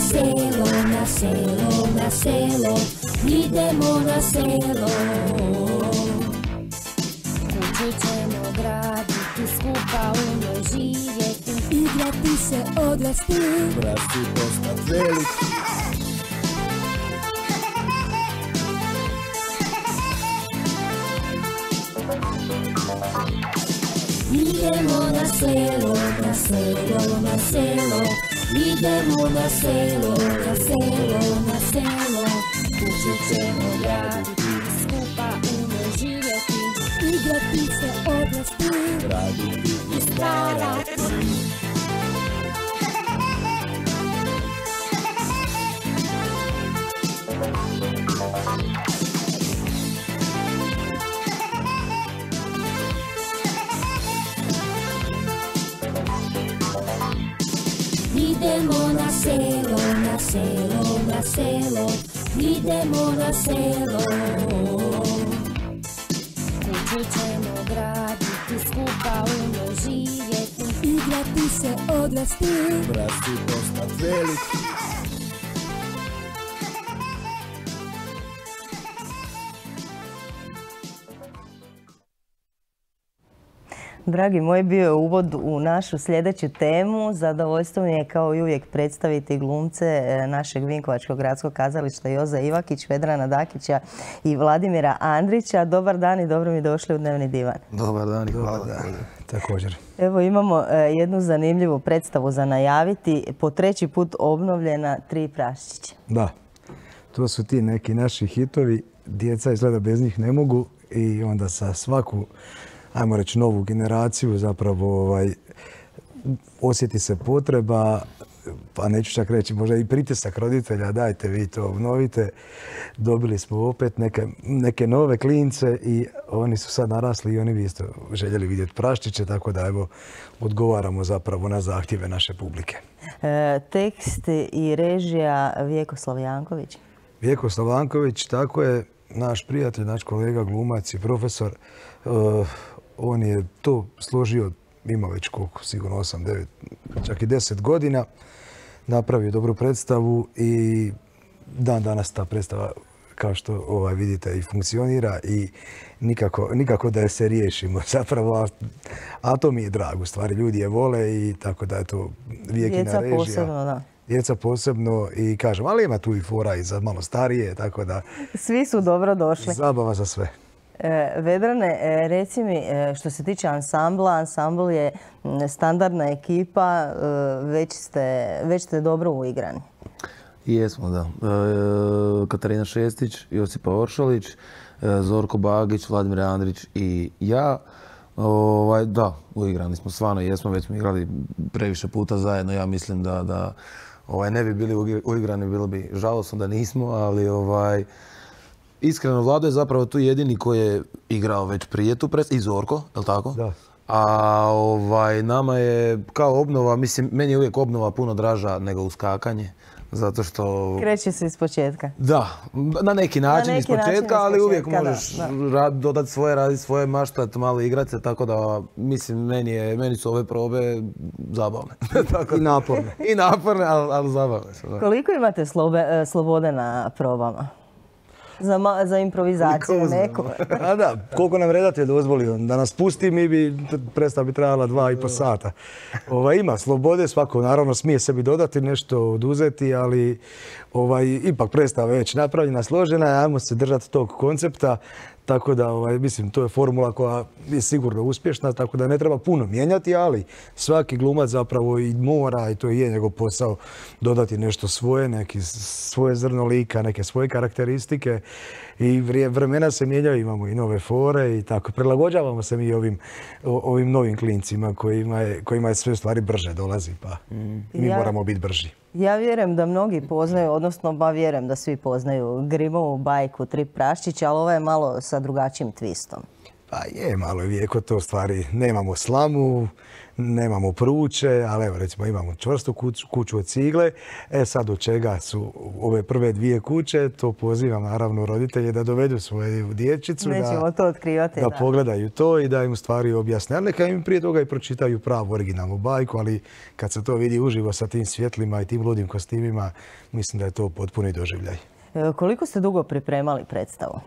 selo, na selo, na selo, idemo na selo. Kuću ćemo graditi, skupa u njoj živjeti, igrati se, odrasti, rasti, postat veliki. Idemo na selo, na selo, na selo, idemo na selo, na selo, na selo. Kuću ćemo graditi, skupa u njoj živjeti, igrati se, odrasti, Raditi i stvarati. Idemo na selo, na selo, na selo, idemo na selo. Kuću ćemo graditi, skupa u njoj živjeti, igrati se, odrasti, rasti, postat veliki. Dragi moji, bio je uvod u našu sljedeću temu. Zadovoljstvo mi je kao i uvijek predstaviti glumce našeg Vinkovačkog gradskog kazališta Joze Ivakić, Vedrana Dakića i Vladimira Andrića. Dobar dan i dobro mi došli u Dnevni divan. Dobar dan i hvala. Također. Evo imamo jednu zanimljivu predstavu za najaviti. Po treći put obnovljena Tri praščića. Da, to su ti neki naši hitovi. Djeca izgleda bez njih ne mogu i onda sa svaku, ajmo reći, novu generaciju zapravo osjeti se potreba, pa neću čak reći možda i pritisak roditelja, dajte vi to obnovite. Dobili smo opet neke nove klince i oni su sad narasli i oni bi isto željeli vidjeti praščiće, tako da evo odgovaramo zapravo na zahtjeve naše publike. Tekst i režija Vjekoslav Janković. Vjekoslav Janković, tako je, naš prijatelj, naš kolega, glumac i profesor. On je to složio, ima već koliko, sigurno 8, 9, čak i 10 godina. Napravio dobru predstavu i dan danas ta predstava, kao što vidite, i funkcionira i nikako da je se riješimo zapravo. A to mi je drago, stvari, ljudi je vole i tako da je to vijekina režija. Djeca posebno, da. Djeca posebno i kažem, ali ima tu i fora i za malo starije, tako da... Svi su dobro došli. Zabava za sve. Vedrane, reci mi, što se tiče ansambla, ansambl je standardna ekipa, već ste dobro uigrani. Jesmo, da. Katarina Šestić, Josipa Oršolić, Zorko Bagić, Vladimir Andrić i ja. Da, uigrani smo, stvarno jesmo, već smo igrali previše puta zajedno. Ja mislim da ne bi bili uigrani, bilo bi žalosno da nismo, ali iskreno, Vlado je zapravo tu jedini koji je igrao već prije tu predstavu. I Zorko, je li tako? Da. A nama je kao obnova, mislim, meni je uvijek obnova puno draža nego uskakanje. Zato što... Kreće se iz početka. Da, na neki način iz početka, ali uvijek možeš dodati svoje, raditi svoje, maštati, malo igrati se, tako da, mislim, meni su ove probe zabavne. I naporne. I naporne, ali zabavne su. Koliko imate slobode na probama? Za improvizaciju neku. A da, koliko nam redatelj dozvolio da nas pusti, mi bi predstava bi trajala 2,5 sata. Ima slobode, svako naravno smije sebi dodati nešto, oduzeti, ali ipak predstava je već napravljena, složena, ajmo se držati tog koncepta. Tako da, mislim, to je formula koja je sigurno uspješna, tako da ne treba puno mijenjati, ali svaki glumac zapravo i mora, i to je njegov posao, dodati nešto svoje, neki svoje zrno lika, neke svoje karakteristike. I vremena se mijenjaju, imamo i nove fore i tako. Prilagođavamo se mi ovim novim klincima kojima je sve stvari brže dolazi, pa mi moramo biti brži. Ja vjerujem da mnogi poznaju, odnosno vjerujem da svi poznaju Grimovu bajku Tri praščića, ali ovo je malo sa drugačijim twistom. Pa je, malo je vijeko to stvari. Nemamo slamu, nemamo pruće, ali evo recimo imamo čvrstu kuću od cigle. Sad od čega su ove prve 2 kuće, to pozivam naravno roditelje da dovedu svoju dječicu. Nećemo to otkrivati. Da pogledaju to i da im stvari objasne. Ali neka im prije toga i pročitaju pravu originalnu bajku, ali kad se to vidi uživo sa tim svjetlima i tim ludim kostimima, mislim da je to potpuni doživljaj. Koliko ste dugo pripremali predstavu?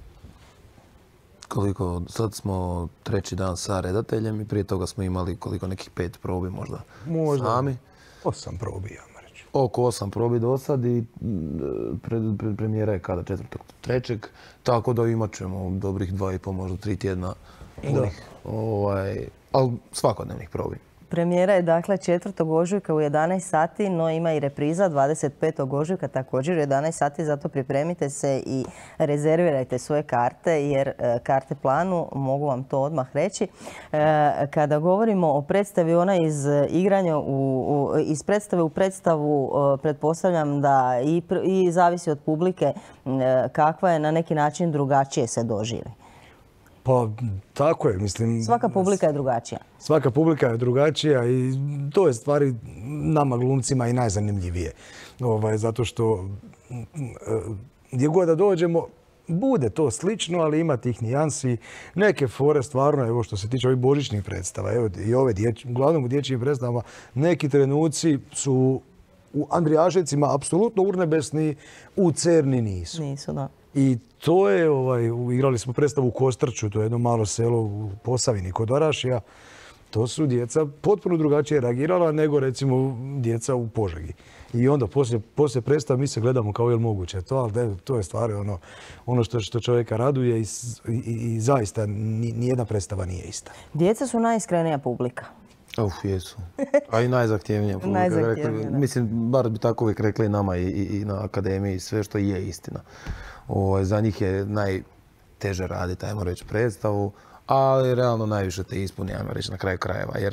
Koliko, sad smo 3. dan sa redateljem i prije toga smo imali nekih 5 probi možda sami. 8 probi, ja moram reći. Oko 8 probi do sad i premijera je kada 4.3. Tako da imat ćemo dobrih 2,5, možda 3 tjedna punih, ali svakodnevnih probi. Premijera je dakle 4. ožujka u 11 sati, no ima i repriza 25. ožujka također u 11 sati, zato pripremite se i rezervirajte svoje karte jer karte planu, mogu vam to odmah reći. Kada govorimo o predstavi, ona iz igranja iz predstave u predstavu, pretpostavljam da i zavisi od publike kakva je na neki način drugačije se doživi. Pa tako je, mislim. Svaka publika je drugačija. Svaka publika je drugačija i to je stvari nama glumcima i najzanimljivije. Zato što gdje god da dođemo, bude to slično, ali ima tih nijansi. Neke fore stvarno, evo što se tiče ovih božićnih predstava, evo i ove uglavnom u dječjim predstavama, neki trenuci su u Andrijaševcima apsolutno urnebesni, u Cerni nisu. Nisu, da. I to je, igrali smo predstavu u Kostrču, to je jedno malo selo u Posavini kod Orašja. To su djeca potpuno drugačije reagirala nego recimo djeca u Požegi. I onda poslije predstave mi se gledamo kao je li moguće to, ali to je stvari ono što čovjeka raduje i zaista nijedna predstava nije ista. Djeca su najiskrenija publika. Jesu. A i najzahtjevnija publika. Mislim, bar bi tako uvijek rekli nama i na akademiji, sve što je istina. Za njih je najteže raditi, ajmo reći, predstavu, ali realno najviše te ispuni, ajmo reći, na kraju krajeva. Jer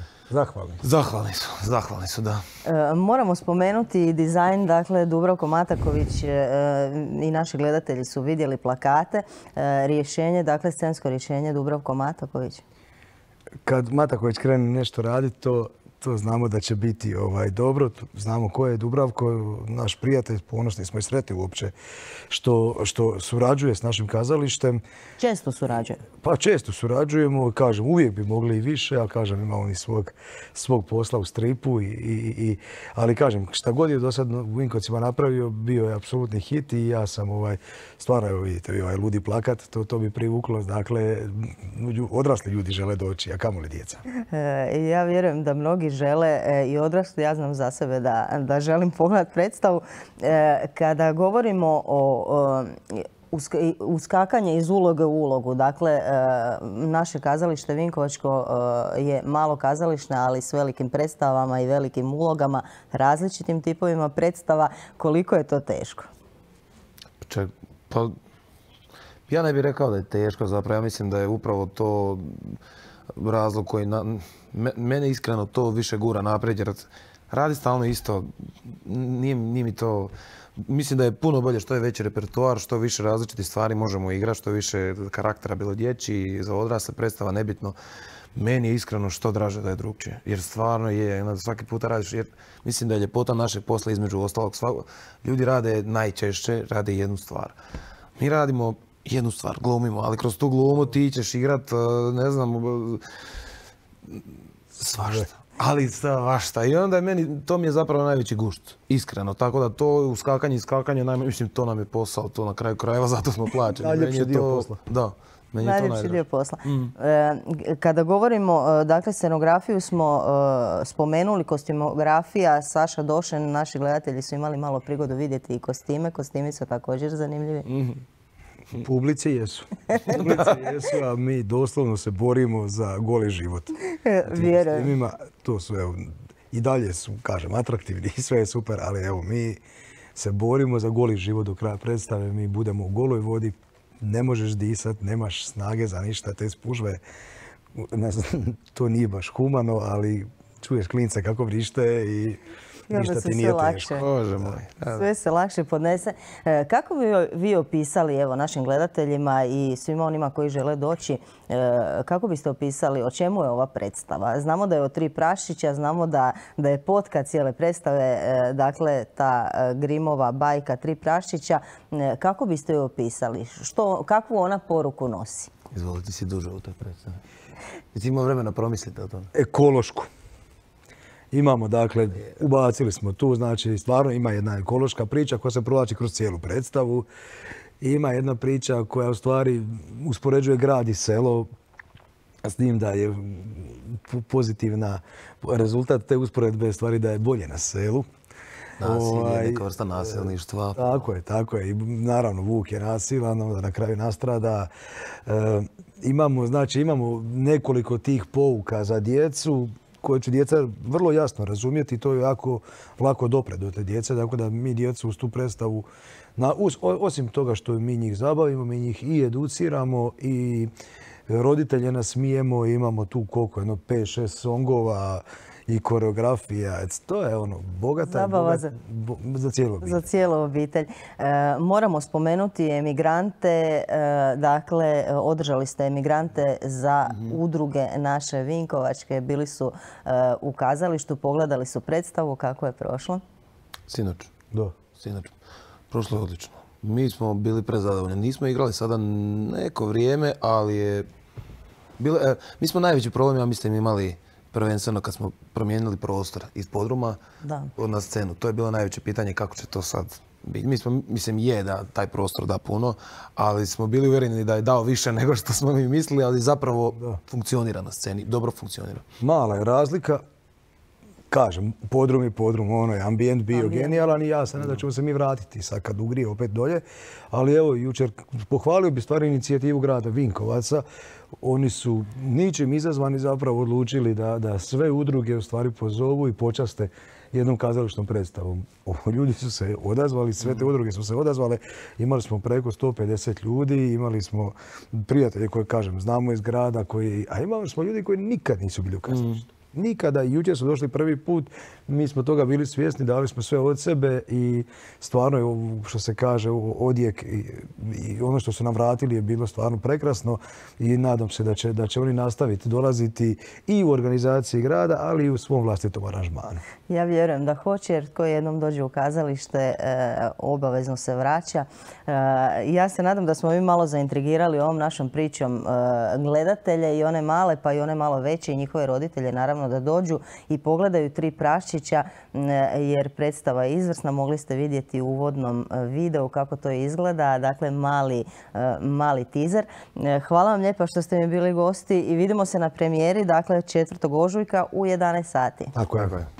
Zahvalni su, da. Moramo spomenuti dizajn, dakle, Dubravko Mataković i naši gledatelji su vidjeli plakate. Rješenje, dakle, scensko rješenje Dubravko Mataković. Kad Mataković krene nešto raditi, to znamo da će biti dobro. Znamo ko je Dubravko, naš prijatelj, ponosni smo i sretni uopće što surađuje s našim kazalištem. Često surađuje? Pa često surađujemo, kažem, uvijek bi mogli i više, ali kažem, ima on i svog posla u stripu. Ali kažem, šta god je do sad u Vinkovcima napravio, bio je apsolutni hit i ja sam stvarno, evo vidite, ovaj ludi plakat, to bi privuklo. Dakle, odrasli ljudi žele doći, a kamoli djeca. Ja vjerujem da mnogi žele i odrasli, ja znam za sebe da želim pogledati predstavu. Kada govorimo o uskakanje iz uloge u ulogu, dakle, naše kazalište Vinkovačko je malo kazalište, ali s velikim predstavama i velikim ulogama, različitim tipovima predstava. Koliko je to teško? Pa, ja ne bih rekao da je teško, zapravo. Ja mislim da je upravo to razlog koji mene iskreno to više gura naprijed, jer radi stalno isto. Nije mi to... Mislim da je puno bolje što je veći repertoar, što više različitih stvari možemo igrati, što više karaktera, bilo dječji, za odrasle predstava, nebitno. Meni je iskreno što draže da je drugčije, jer stvarno je, svaki puta radiš, jer mislim da je ljepota našeg posla između ostalog. Ljudi najčešće rade jednu stvar. Mi radimo jednu stvar, glumimo, ali kroz tu glumu ti ćeš igrat, ne znam, svašta. Ali svašta. I onda to mi je zapravo najveći gušt, iskreno. Tako da to uskakanje i iskakanje, mislim, to nam je posao, to na kraju krajeva, zato smo plaćeni. Najljepši dio posla. Da. Najljepši dio posla. Kada govorimo, dakle, scenografiju smo spomenuli, kostimografija, Saša Došen, naši gledatelji su imali malo prigodu vidjeti i kostime. Kostimi su također zanimljivi. Publici jesu, a mi doslovno se borimo za goli život. Vjerujem. To su, evo, i dalje su, kažem, atraktivni i sve je super, ali evo, mi se borimo za goli život do kraja predstave. Mi budemo u goloj vodi, ne možeš disat, nemaš snage za ništa, te spužve. Ne znam, to nije baš humano, ali čuješ klince kako vrište i ništa ti nije teško. Bože moj. Sve se lakše podnese. Kako bi vi opisali, evo, našim gledateljima i svima onima koji žele doći, kako biste opisali o čemu je ova predstava? Znamo da je o Tri praščića, znamo da je potka cijele predstave, dakle, ta Grimova bajka Tri praščića. Kako biste ju opisali? Kakvu ona poruku nosi? Izvoli, ti si duže u toj predstavi. Jesi imao vremena promisliti o tome? Ekološku. Imamo, dakle, ubacili smo tu, znači, stvarno ima jedna ekološka priča koja se provlači kroz cijelu predstavu. Ima jedna priča koja u stvari uspoređuje grad i selo, s tim da je pozitivna rezultat te usporedbe stvari da je bolje na selu. Nasilje, neka vrsta nasilništva. Tako je. I naravno, Vuk je nasilan, onda na kraju nastrada. Imamo nekoliko tih pouka za djecu koje će djeca vrlo jasno razumjeti i to je jako lako dopre do te djece. Tako da mi djecu uz tu predstavu, osim toga što mi njih zabavimo, mi njih i educiramo i roditelje nasmijemo. Imamo tu koliko, 5-6 songova i koreografija. To je bogata zabava za cijelu obitelj. Za cijelu obitelj. Moramo spomenuti emigrante. Dakle, održali ste emigrante za udruge naše vinkovačke. Bili su u kazalištu, pogledali su predstavu. Kako je prošlo? Sinoć. Da. Sinoć. Prošlo je odlično. Mi smo bili prezadovoljni. Nismo igrali sada neko vrijeme, ali je bilo... Mi smo najveći problem, ja mislim, imali prvenstveno kad smo promijenili prostor iz podruma na scenu. To je bilo najveće pitanje kako će to sad biti. Mislim je da taj prostor da puno, ali smo bili uvjereni da je dao više nego što smo mi mislili, ali zapravo funkcionira na sceni, dobro funkcionira. Mala je razlika. Kažem, podrum je podrum, ambijent bio genijalan i ja se nadam da ćemo se mi vratiti sad kad ugrije opet dolje. Ali evo, jučer pohvalio bi stvari inicijativu grada Vinkovaca. Oni su ničim izazvani zapravo odlučili da sve udruge u stvari pozovu i počaste jednom kazališnom predstavom. Ljudi su se odazvali, sve te udruge su se odazvale. Imali smo preko 150 ljudi, imali smo prijatelje koje, kažem, znamo iz grada, a imali smo ljudi koji nikad nisu bili u kazalištu. Nikada. Jučer su došli prvi put, mi smo toga bili svjesni, dali smo sve od sebe i stvarno je, što se kaže, odjek i ono što su nam vratili je bilo stvarno prekrasno i nadam se da će oni nastaviti dolaziti i u organizaciji grada, ali i u svom vlastitom aranžmanu. Ja vjerujem da hoće, jer tko jednom dođe u kazalište obavezno se vraća. Ja se nadam da smo mi malo zaintrigirali ovom našom pričom gledatelje i one male pa i one malo veće i njihove roditelje naravno da dođu i pogledaju Tri praščića, jer predstava je izvrsna. Mogli ste vidjeti u uvodnom videu kako to izgleda. Dakle, mali teaser. Hvala vam lijepa što ste mi bili gosti i vidimo se na premijeri, dakle 4. ožujka u 11 sati. Tako je.